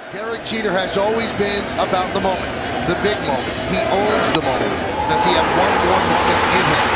Derek Jeter has always been about the moment, the big moment. He owns the moment. Does he have one more moment in him?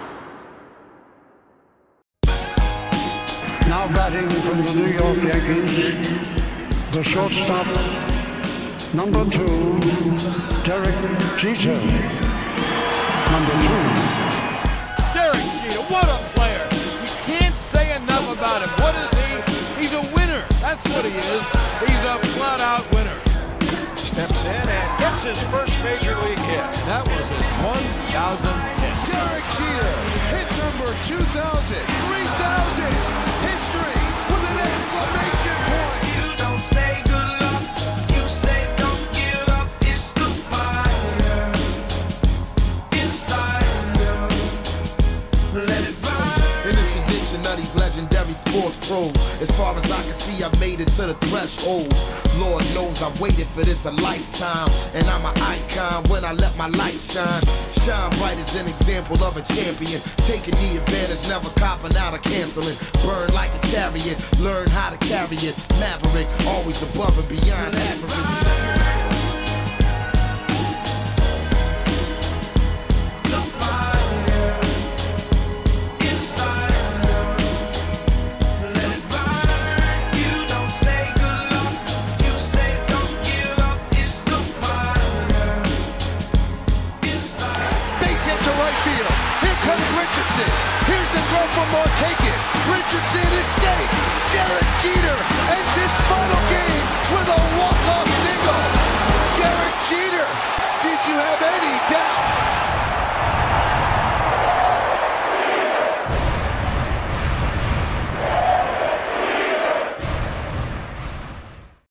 Now batting from the New York Yankees, the shortstop, number 2, Derek Jeter. Number 2. Derek Jeter, what a player. You can't say enough about him. What is he? He's a winner. That's what he is. He's a flat-out winner. Steps in and gets his first major league hit. That was his 1,000th hit. Derek Jeter, hit number 2,000, 3,000. History with an exclamation point. You don't say good luck, you say don't give up. It's the fire inside you. Let it burn. In the tradition of these legendary sports pros, as far as I can see, I made it to the threshold. Lord knows I waited for this a lifetime, and I'm an icon when I let my light shine. Shine bright as an example of a champion, taking the advantage, never copping out or canceling. Burn like a chariot, learn how to carry it. Maverick, always above and beyond average. Right field. Here comes Richardson. Here's the throw from Marquez. Richardson is safe. Derek Jeter ends his final game.